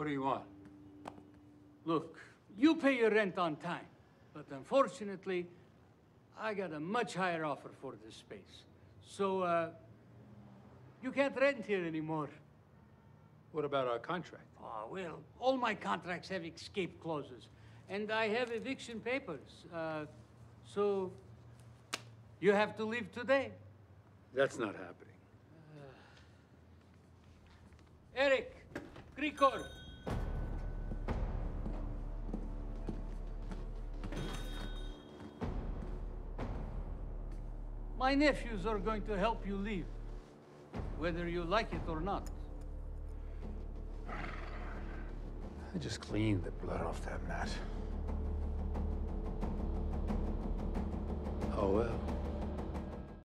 What do you want? Look, you pay your rent on time, but unfortunately, I got a much higher offer for this space. So, you can't rent here anymore. What about our contract? Oh, well, all my contracts have escape clauses, and I have eviction papers. So, you have to leave today. That's not happening. Eric, Grigor. My nephews are going to help you leave, whether you like it or not. I just cleaned the blood off that mat. Oh well.